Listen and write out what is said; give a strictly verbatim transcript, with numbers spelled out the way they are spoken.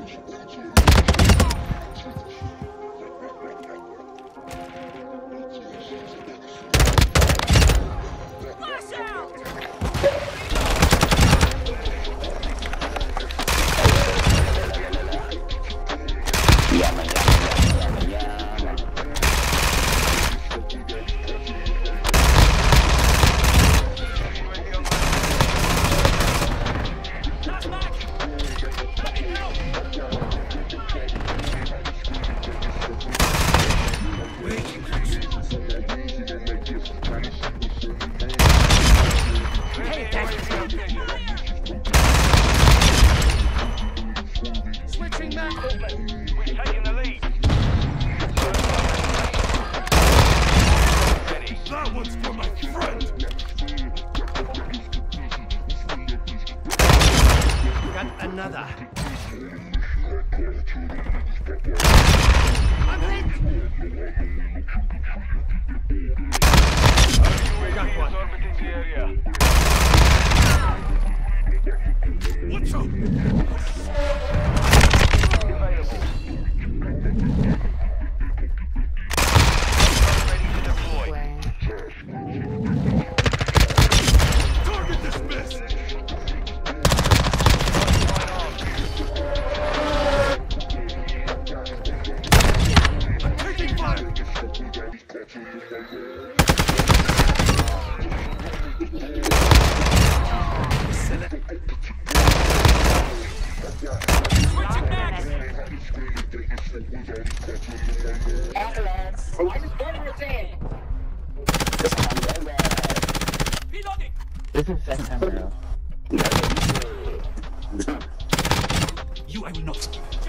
Another. I'm hit. Got one. Orbiting the area. What's up? Available. Ready to deploy. Target dismissed. This is second time in a row. You, I will not.